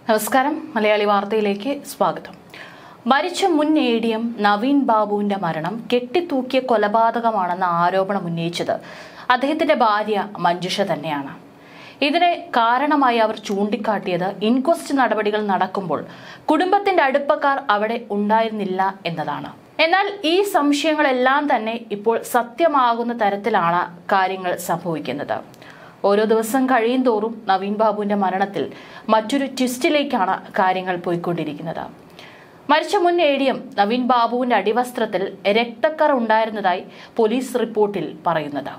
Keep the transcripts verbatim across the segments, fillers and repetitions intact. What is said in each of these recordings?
നമസ്കാരം. മലയാളി വാർത്തയിലേക്ക് സ്വാഗതം. മരിച്ച മുൻ എ ഡി എം നവീൻ ബാബുവിന്റെ മരണം കെട്ടിത്തൂക്കിയ കൊലപാതകമാണെന്ന ആരോപണം ഉന്നയിച്ചത് അദ്ദേഹത്തിന്റെ ഭാര്യ മഞ്ജുഷ തന്നെയാണ്. ഇതിന് കാരണമായി അവർ ചൂണ്ടിക്കാട്ടിയത് ഇൻക്വസ്റ്റ് നടപടികൾ നടക്കുമ്പോൾ കുടുംബത്തിന്റെ അടുപ്പക്കാർ അവിടെ ഉണ്ടായിരുന്നില്ല എന്നതാണ്. എന്നാൽ ഈ സംശയങ്ങളെല്ലാം തന്നെ ഇപ്പോൾ സത്യമാകുന്ന തരത്തിലാണ് കാര്യങ്ങൾ സംഭവിക്കുന്നത്. ഓരോ ദിവസം കഴിയും തോറും നവീൻ ബാബുവിന്റെ മരണത്തിൽ മറ്റൊരു ട്വിസ്റ്റിലേക്കാണ് കാര്യങ്ങൾ പോയിക്കൊണ്ടിരിക്കുന്നത്. മരിച്ച മുൻ എ ഡി എം നവീൻ ബാബുവിന്റെ അടിവസ്ത്രത്തിൽ രക്തക്കറ ഉണ്ടായിരുന്നതായി പോലീസ് റിപ്പോർട്ടിൽ പറയുന്നത്.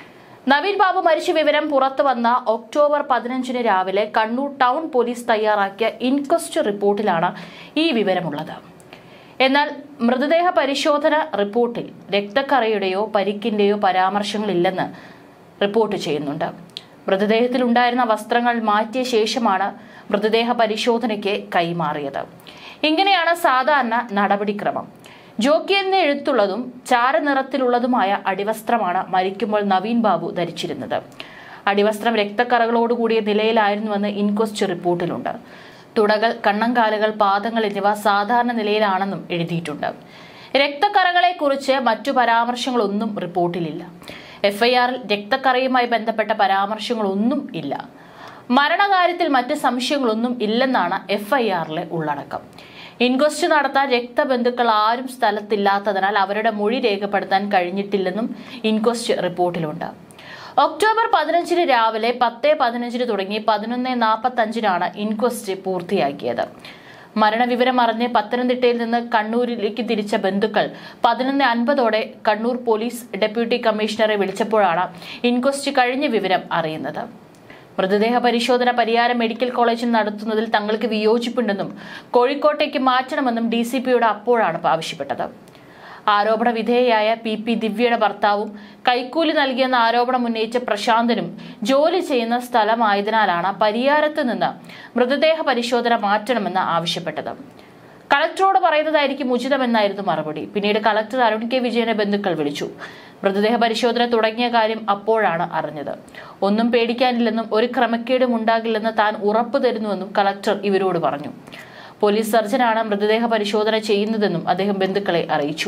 നവീൻ ബാബു മരിച്ച വിവരം പുറത്തു വന്ന ഒക്ടോബർ പതിനഞ്ചിന് രാവിലെ കണ്ണൂർ ടൗൺ പോലീസ് തയ്യാറാക്കിയ ഇൻക്വസ്റ്റ് റിപ്പോർട്ടിലാണ് ഈ വിവരമുള്ളത്. എന്നാൽ മൃതദേഹ പരിശോധന റിപ്പോർട്ടിൽ രക്തക്കറയുടെയോ പരിക്കിന്റെയോ പരാമർശങ്ങളില്ലെന്ന് റിപ്പോർട്ട് ചെയ്യുന്നുണ്ട്. മൃതദേഹത്തിലുണ്ടായിരുന്ന വസ്ത്രങ്ങൾ മാറ്റിയ ശേഷമാണ് മൃതദേഹ പരിശോധനയ്ക്ക് കൈമാറിയത്. ഇങ്ങനെയാണ് സാധാരണ നടപടിക്രമം. ജോക്കി എന്ന് എഴുത്തുള്ളതും ചാരനിറത്തിലുള്ളതുമായ അടിവസ്ത്രമാണ് മരിക്കുമ്പോൾ നവീൻ ബാബു ധരിച്ചിരുന്നത്. അടിവസ്ത്രം രക്തക്കറകളോടുകൂടിയ നിലയിലായിരുന്നുവെന്ന് ഇൻക്വസ്റ്റ് റിപ്പോർട്ടിലുണ്ട്. തുടകൾ, കണ്ണങ്കാലുകൾ, പാദങ്ങൾ എന്നിവ സാധാരണ നിലയിലാണെന്നും എഴുതിയിട്ടുണ്ട്. രക്തക്കറകളെക്കുറിച്ച് മറ്റു പരാമർശങ്ങളൊന്നും റിപ്പോർട്ടിലില്ല. എഫ് ഐ ആറിൽ രക്തക്കറയുമായി ബന്ധപ്പെട്ട പരാമർശങ്ങളൊന്നും ഇല്ല. മരണകാര്യത്തിൽ മറ്റ് സംശയങ്ങളൊന്നും ഇല്ലെന്നാണ് എഫ് ഐ ആറിലെ ഉള്ളടക്കം. ഇൻക്വസ്റ്റ് നടത്താൻ രക്തബന്ധുക്കൾ ആരും സ്ഥലത്തില്ലാത്തതിനാൽ അവരുടെ മൊഴി രേഖപ്പെടുത്താൻ കഴിഞ്ഞിട്ടില്ലെന്നും ഇൻക്വസ്റ്റ് റിപ്പോർട്ടിലുണ്ട്. ഒക്ടോബർ പതിനഞ്ചിന് രാവിലെ പത്ത് പതിനഞ്ചിന് തുടങ്ങി പതിനൊന്ന് നാൽപ്പത്തി അഞ്ചിനാണ് ഇൻക്വസ്റ്റ് പൂർത്തിയാക്കിയത്. മരണവിവരം അറിഞ്ഞ് പത്തനംതിട്ടയിൽ നിന്ന് കണ്ണൂരിലേക്ക് തിരിച്ച ബന്ധുക്കൾ പതിനൊന്ന് അൻപതോടെ കണ്ണൂർ പോലീസ് ഡെപ്യൂട്ടി കമ്മീഷണറെ വിളിച്ചപ്പോഴാണ് ഇൻക്വസ്റ്റ് കഴിഞ്ഞ വിവരം അറിയുന്നത്. മൃതദേഹ പരിശോധന പരിയാരം മെഡിക്കൽ കോളേജിൽ നടത്തുന്നതിൽ തങ്ങൾക്ക് വിയോജിപ്പുണ്ടെന്നും കോഴിക്കോട്ടേക്ക് മാറ്റണമെന്നും ഡി സി പിയോട് അപ്പോഴാണ് ആവശ്യപ്പെട്ടത്. ആരോപണ വിധേയയായ പി പി ദിവ്യയുടെ ഭർത്താവും കൈക്കൂലി നൽകിയെന്ന ആരോപണം ഉന്നയിച്ച പ്രശാന്തനും ജോലി ചെയ്യുന്ന സ്ഥലമായതിനാലാണ് പരിയാരത്ത് നിന്ന് മൃതദേഹ പരിശോധന മാറ്റണമെന്ന് ആവശ്യപ്പെട്ടത്. കളക്ടറോട് പറയുന്നതായിരിക്കും ഉചിതമെന്നായിരുന്നു മറുപടി. പിന്നീട് കളക്ടർ അരുൺ കെ വിജയനെ ബന്ധുക്കൾ വിളിച്ചു. മൃതദേഹ പരിശോധന തുടങ്ങിയ കാര്യം അപ്പോഴാണ് അറിഞ്ഞത്. ഒന്നും പേടിക്കാനില്ലെന്നും ഒരു ക്രമക്കേടും ഉണ്ടാകില്ലെന്ന് താൻ ഉറപ്പു തരുന്നുവെന്നും കളക്ടർ ഇവരോട് പറഞ്ഞു. പോലീസ് സർജനാണ് മൃതദേഹ പരിശോധന ചെയ്യുന്നതെന്നും അദ്ദേഹം ബന്ധുക്കളെ അറിയിച്ചു.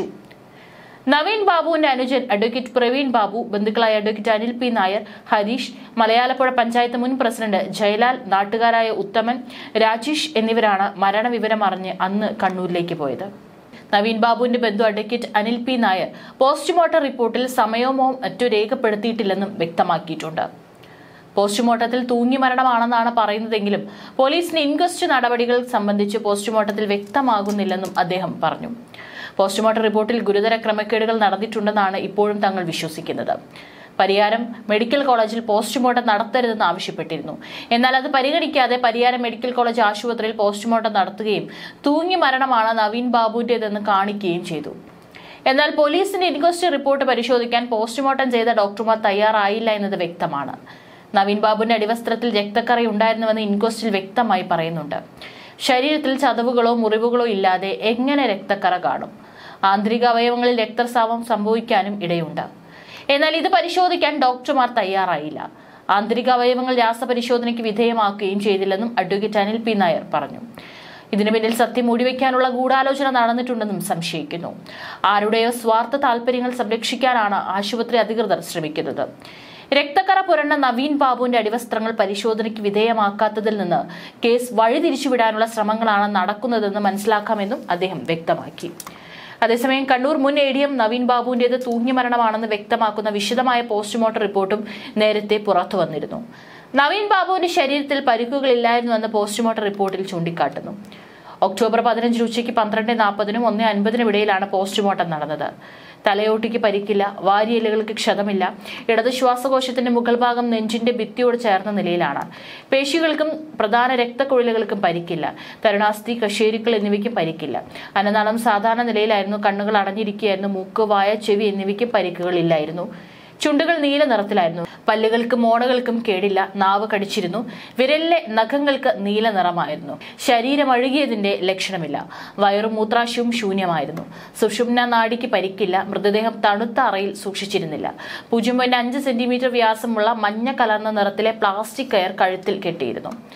നവീൻ ബാബുവിന്റെ അനുജൻ അഡ്വക്കേറ്റ് പ്രവീൺ ബാബു, ബന്ധുക്കളായ അഡ്വക്കേറ്റ് അനിൽ പി നായർ, ഹരീഷ്, മലയാലപ്പുഴ പഞ്ചായത്ത് മുൻ പ്രസിഡന്റ് ജയലാൽ, നാട്ടുകാരായ ഉത്തമൻ, രാജേഷ് എന്നിവരാണ് മരണവിവരം അറിഞ്ഞ് അന്ന് കണ്ണൂരിലേക്ക് പോയത്. നവീൻ ബാബുവിന്റെ ബന്ധു advocate Anil P Nair postmortem റിപ്പോർട്ടിൽ സമയമോ മറ്റു രേഖപ്പെടുത്തിയിട്ടില്ലെന്നും വ്യക്തമാക്കിയിട്ടുണ്ട്. പോസ്റ്റ്മോർട്ടത്തിൽ തൂങ്ങി മരണമാണെന്നാണ് പറയുന്നതെങ്കിലും പോലീസിന് ഇൻക്വസ്റ്റ് നടപടികൾ സംബന്ധിച്ച് പോസ്റ്റ്മോർട്ടത്തിൽ വ്യക്തമാകുന്നില്ലെന്നും അദ്ദേഹം പറഞ്ഞു. പോസ്റ്റ്മോർട്ടം റിപ്പോർട്ടിൽ ഗുരുതര ക്രമക്കേടുകൾ നടന്നിട്ടുണ്ടെന്നാണ് ഇപ്പോഴും തങ്ങൾ വിശ്വസിക്കുന്നത്. പരിയാരം മെഡിക്കൽ കോളേജിൽ പോസ്റ്റ്മോർട്ടം നടത്തരുതെന്ന് ആവശ്യപ്പെട്ടിരുന്നു. എന്നാൽ അത് പരിഗണിക്കാതെ പരിയാരം മെഡിക്കൽ കോളേജ് ആശുപത്രിയിൽ പോസ്റ്റ്മോർട്ടം നടത്തുകയും തൂങ്ങി മരണമാണ് നവീൻ ബാബുവിന്റേതെന്ന് കാണിക്കുകയും ചെയ്തു. എന്നാൽ പോലീസിന്റെ ഇൻക്വസ്റ്റ് റിപ്പോർട്ട് പരിശോധിക്കാൻ പോസ്റ്റ്മോർട്ടം ചെയ്ത ഡോക്ടർമാർ തയ്യാറായില്ല എന്നത് വ്യക്തമാണ്. നവീൻ ബാബുവിന്റെ അടിവസ്ത്രത്തിൽ രക്തക്കറ ഉണ്ടായിരുന്നുവെന്ന് ഇൻക്വസ്റ്റിൽ വ്യക്തമായി പറയുന്നുണ്ട്. ശരീരത്തിൽ ചതവുകളോ മുറിവുകളോ ഇല്ലാതെ എങ്ങനെ രക്തക്കറ കാണും? ആന്തരിക അവയവങ്ങളിൽ രക്തസ്രാവം സംഭവിക്കാനും ഇടയുണ്ട്. എന്നാൽ ഇത് പരിശോധിക്കാൻ ഡോക്ടർമാർ തയ്യാറായില്ല. ആന്തരിക അവയവങ്ങൾ രാസപരിശോധനയ്ക്ക് വിധേയമാക്കുകയും ചെയ്തില്ലെന്നും അഡ്വക്കേറ്റ് അനിൽ പി നായർ പറഞ്ഞു. ഇതിനു പിന്നിൽ സത്യം മൂടിവെക്കാനുള്ള ഗൂഢാലോചന നടന്നിട്ടുണ്ടെന്നും സംശയിക്കുന്നു. ആരുടെയോ സ്വാർത്ഥ താല്പര്യങ്ങൾ സംരക്ഷിക്കാനാണ് ആശുപത്രി അധികൃതർ ശ്രമിക്കുന്നത്. രക്തക്കറ പുരണ്ട നവീൻ ബാബുവിന്റെ അടിവസ്ത്രങ്ങൾ പരിശോധനയ്ക്ക് വിധേയമാക്കാത്തതിൽ നിന്ന് കേസ് വഴിതിരിച്ചുവിടാനുള്ള ശ്രമങ്ങളാണ് നടക്കുന്നതെന്ന് മനസ്സിലാക്കാമെന്നും അദ്ദേഹം വ്യക്തമാക്കി. അതേസമയം കണ്ണൂർ മുൻ എ ഡി എം നവീൻ ബാബുവിന്റേത് തൂങ്ങി മരണമാണെന്ന് വ്യക്തമാക്കുന്ന വിശദമായ പോസ്റ്റ്മോർട്ടം റിപ്പോർട്ടും നേരത്തെ പുറത്തു വന്നിരുന്നു. നവീൻ ബാബുവിന്റെ ശരീരത്തിൽ പരിക്കുകളില്ലായിരുന്നുവെന്ന് പോസ്റ്റ്മോർട്ടം റിപ്പോർട്ടിൽ ചൂണ്ടിക്കാട്ടുന്നു. ഒക്ടോബർ പതിനഞ്ചിന് ഉച്ചയ്ക്ക് പന്ത്രണ്ട് നാൽപ്പതിനും ഒന്ന് അൻപതിനും ഇടയിലാണ് പോസ്റ്റ്മോർട്ടം നടന്നത്. തലയോട്ടിക്ക് പരിക്കില്ല, വാരിയെല്ലുകൾക്ക് ക്ഷതമില്ല. ഇടത് ശ്വാസകോശത്തിന്റെ മുകൾ ഭാഗം നെഞ്ചിന്റെ ഭിത്തിയോട് ചേർന്ന നിലയിലാണ്. പേശികൾക്കും പ്രധാന രക്തക്കുഴലുകൾക്കും പരിക്കില്ല. തരുണാസ്ഥി, കശേരുക്കൾ എന്നിവയ്ക്കും പരിക്കില്ല. അന്നനാളം സാധാരണ നിലയിലായിരുന്നു. കണ്ണുകൾ അടഞ്ഞിരിക്കുകയായിരുന്നു. മൂക്ക്, വായ, ചെവി എന്നിവയ്ക്കും പരിക്കുകളില്ലായിരുന്നു. ചുണ്ടുകൾ നീല നിറത്തിലായിരുന്നു. പല്ലുകൾക്കും മോണകൾക്കും കേടില്ല. നാവ് കടിച്ചിരുന്നു. വിരലിലെ നഖങ്ങൾക്ക് നീല നിറമായിരുന്നു. ശരീരം അഴുകിയതിന്റെ ലക്ഷണമില്ല. വയറും മൂത്രാശയവും ശൂന്യമായിരുന്നു. സുഷുമ്ന നാഡിക്ക് പരിക്കില്ല. മൃതദേഹം തണുത്ത അറയിൽ സൂക്ഷിച്ചിരുന്നില്ല. പൂജ്യം പോയിന്റ് അഞ്ച് സെന്റിമീറ്റർ വ്യാസമുള്ള മഞ്ഞ കലർന്ന നിറത്തിലെ പ്ലാസ്റ്റിക് കയർ കഴുത്തിൽ കെട്ടിയിരുന്നു.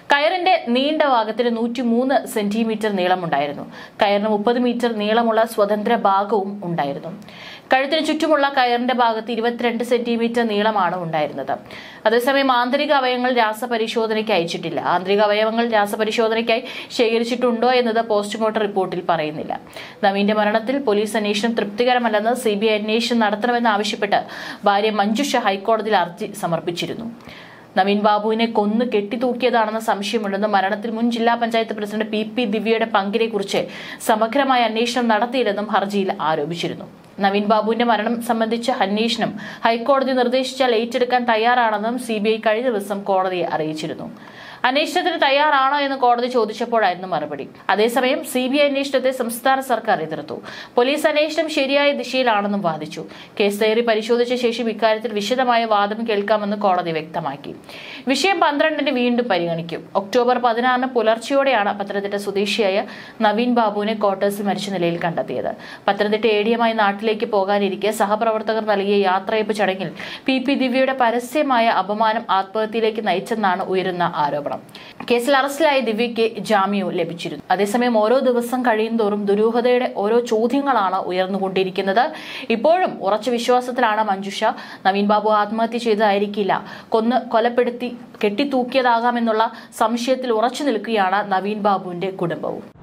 കയറിന്റെ നീണ്ട ഭാഗത്തിന് നൂറ്റി മൂന്ന് സെന്റിമീറ്റർ നീളമുണ്ടായിരുന്നു. കയറിന് മുപ്പത് മീറ്റർ നീളമുള്ള സ്വതന്ത്ര ഭാഗവും ഉണ്ടായിരുന്നു. കഴുത്തിന് ചുറ്റുമുള്ള കയറിന്റെ ഭാഗത്ത് ഇരുപത്തിരണ്ട് സെന്റിമീറ്റർ നീളമാണ് ഉണ്ടായിരുന്നത്. അതേസമയം ആന്തരിക അവയവങ്ങൾ രാസപരിശോധനയ്ക്ക് അയച്ചിട്ടില്ല. ആന്തരിക അവയവങ്ങൾ രാസപരിശോധനയ്ക്കായി ശേഖരിച്ചിട്ടുണ്ടോ എന്നത് പോസ്റ്റ്മോർട്ടം റിപ്പോർട്ടിൽ പറയുന്നില്ല. നവീന്റെ മരണത്തിൽ പോലീസ് അന്വേഷണം തൃപ്തികരമല്ലെന്ന് സി ബി ഐ അന്വേഷണം നടത്തണമെന്ന് ആവശ്യപ്പെട്ട് ഭാര്യ മഞ്ജുഷ ഹൈക്കോടതിയിൽ ഹർജി സമർപ്പിച്ചിരുന്നു. നവീൻ ബാബുവിനെ കൊന്നു കെട്ടിത്തൂക്കിയതാണെന്ന സംശയമുണ്ടെന്നും മരണത്തിൽ മുൻ ജില്ലാ പഞ്ചായത്ത് പ്രസിഡന്റ് പി പി ദിവ്യയുടെ പങ്കിനെ കുറിച്ച് സമഗ്രമായ അന്വേഷണം നടത്തിയില്ലെന്നും ഹർജിയിൽ ആരോപിച്ചിരുന്നു. നവീൻ ബാബുവിന്റെ മരണം സംബന്ധിച്ച അന്വേഷണം ഹൈക്കോടതി നിർദ്ദേശിച്ചാൽ ഏറ്റെടുക്കാൻ തയ്യാറാണെന്നും സി ബി ഐ കഴിഞ്ഞ ദിവസം കോടതിയെ അറിയിച്ചിരുന്നു. അന്വേഷണത്തിന് തയ്യാറാണോ എന്ന് കോടതി ചോദിച്ചപ്പോഴായിരുന്നു മറുപടി. അതേസമയം സി ബി ഐ അന്വേഷണത്തെ സംസ്ഥാന സർക്കാർ എതിർത്തു. പോലീസ് അന്വേഷണം ശരിയായ ദിശയിലാണെന്നും വാദിച്ചു. കേസ് ഡയറി പരിശോധിച്ച ശേഷം ഇക്കാര്യത്തിൽ വിശദമായ വാദം കേൾക്കാമെന്ന് കോടതി വ്യക്തമാക്കി. വിഷയം പന്ത്രണ്ടിന് വീണ്ടും പരിഗണിക്കും. ഒക്ടോബർ പതിനാറിന് പുലർച്ചെയോടെയാണ് പത്തനംതിട്ട സ്വദേശിയായ നവീൻ ബാബുവിനെ ക്വാർട്ടേഴ്സിൽ മരിച്ച നിലയിൽ കണ്ടെത്തിയത്. പത്തനംതിട്ട എ ഡി എമായി നാട്ടിലേക്ക് പോകാനിരിക്കെ സഹപ്രവർത്തകർ നൽകിയ യാത്രയപ്പ് ചടങ്ങിൽ പി പി ദിവ്യയുടെ പരസ്യമായ അപമാനം ആത്മഹത്യയിലേക്ക് നയിച്ചെന്നാണ് ഉയരുന്ന ആരോപണം. കേസിൽ അറസ്റ്റിലായ ദിവ്യയ്ക്ക് ജാമ്യവും ലഭിച്ചിരുന്നു. അതേസമയം ഓരോ ദിവസം കഴിയുന്തോറും ദുരൂഹതയുടെ ഓരോ ചോദ്യങ്ങളാണ് ഉയർന്നുകൊണ്ടിരിക്കുന്നത്. ഇപ്പോഴും ഉറച്ച വിശ്വാസത്തിലാണ് മഞ്ജുഷ. നവീൻ ബാബു ആത്മഹത്യ ചെയ്തതായിരിക്കില്ല, കൊന്ന് കൊലപ്പെടുത്തി കെട്ടിത്തൂക്കിയതാകാമെന്നുള്ള സംശയത്തിൽ ഉറച്ചു നിൽക്കുകയാണ് നവീൻ ബാബുവിന്റെ കുടുംബവും.